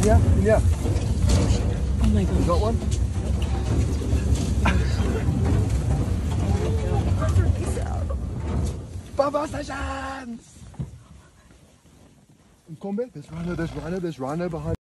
Yeah. Oh my god. You got one? Baba stations! Come back, there's rhino behind.